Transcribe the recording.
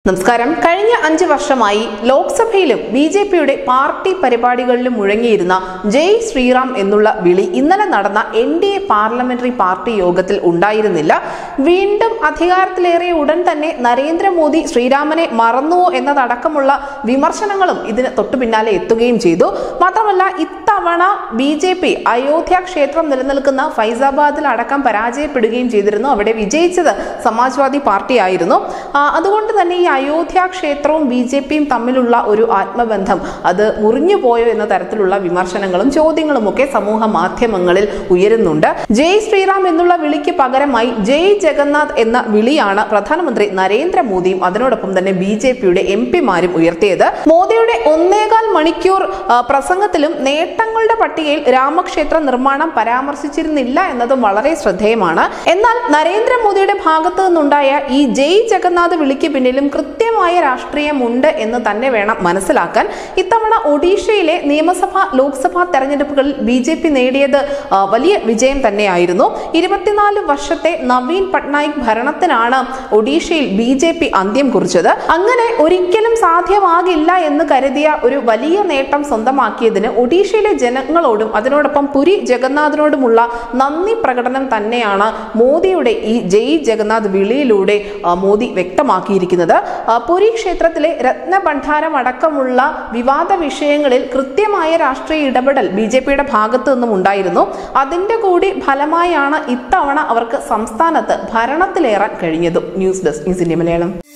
നമസ്കാരം. കഴിഞ്ഞ 5 വർഷമായി ലോക്സഭയിലും ബിജെപിയുടെ പാർട്ടി പരിപാടികളിലും മുഴങ്ങിയിരുന്ന ജയ് ശ്രീറാം എന്നുള്ള വിളി ഇന്നലെ നടന്ന NDA പാർലമെന്ററി പാർട്ടി യോഗത്തിൽ ഉണ്ടായിരുന്നില്ല. വീണ്ടും അധികാരത്തിലേറിയ ഉടൻ തന്നെ നരേന്ദ്രമോദി ശ്രീരാമനെ മറന്നുവോ എന്നതടക്കമുള്ള വിമർശനങ്ങളും ഇതിന് തൊട്ടു പിന്നാലെ എത്തുകയും ചെയ്തു. മാത്രമല്ല, ഇത്തവണ ബിജെപി അയോധ്യ ക്ഷേത്രം നിലനിൽക്കുന്ന ഫൈസാബാദിൽ അടക്കം പരാജയപ്പെടുകയും ചെയ്തിരുന്നു. അവിടെ വിജയിച്ചത് സമാജ്വാദി പാർട്ടിയായിരുന്നു. അതുകൊണ്ട് തന്നെ ഈ അയോധ്യ ക്ഷേത്രവും ബിജെപിയും തമ്മിലുള്ള ഒരു ആത്മബന്ധം അത് മുറിഞ്ഞു പോയോ എന്ന തരത്തിലുള്ള വിമർശനങ്ങളും ചോദ്യങ്ങളും ഒക്കെ സമൂഹ മാധ്യമങ്ങളിൽ ഉയരുന്നുണ്ട്. ജയ് ശ്രീറാം എന്നുള്ള വിളിക്ക് പകരമായി ജയ് ജഗന്നാഥ് എന്ന വിളിയാണ് പ്രധാനമന്ത്രി നരേന്ദ്രമോദിയും അതിനോടൊപ്പം തന്നെ ബിജെപിയുടെ MP-മാരും ഉയർത്തിയത്. മോദിയുടെ 1.25 മണിക്കൂർ പ്രസംഗത്തിലും നേട്ടങ്ങളുടെ പട്ടികയിൽ രാമക്ഷേത്ര നിർമ്മാണം പരാമർശിച്ചിരുന്നില്ല എന്നതും വളരെ ശ്രദ്ധേയമാണ്. എന്നാൽ നരേന്ദ്രമോദിയുടെ ഭാഗത്തു നിന്നുണ്ടായ ഈ ജയ് ജഗന്നാഥ് വിളിക്ക് പിന്നിലും കൃത്യമായ രാഷ്ട്രീയമുണ്ട് എന്ന് തന്നെ വേണം മനസ്സിലാക്കാൻ. ഇത്തവണ ഒഡീഷയിലെ നിയമസഭാ ലോക്സഭാ തെരഞ്ഞെടുപ്പുകളിൽ ബിജെപി നേടിയത് വലിയ വിജയം തന്നെയായിരുന്നു. 24 വർഷത്തെ നവീൻ പട്നായിക് ഭരണത്തിനാണ് ഒഡീഷയിൽ ബിജെപി അന്ത്യം കുറിച്ചത്. അങ്ങനെ ഒരിക്കലും സാധ്യമാകില്ല എന്ന് കരുതിയ ഒരു വലിയ നേട്ടം സ്വന്തമാക്കിയതിന് ഒഡീഷയിലെ ജനങ്ങളോടും അതിനോടൊപ്പം പുരി ജഗന്നാഥിനോടുമുള്ള നന്ദി പ്രകടനം തന്നെയാണ് മോദിയുടെ ഈ ജയ് ജഗന്നാഥ് വിളിയിലൂടെ മോദി വ്യക്തമാക്കിയിരിക്കുന്നത്. പുരി ക്ഷേത്രത്തിലെ രത്നഭണ്ഡാരം അടക്കമുള്ള വിവാദ വിഷയങ്ങളിൽ കൃത്യമായ രാഷ്ട്രീയ ഇടപെടൽ ബിജെപിയുടെ ഭാഗത്തു നിന്നും ഉണ്ടായിരുന്നു. അതിന്റെ കൂടി ഫലമായാണ് ഇത്തവണ അവർക്ക് സംസ്ഥാനത്ത് ഭരണത്തിലേറാൻ കഴിഞ്ഞതും. News desk news India Malayalam.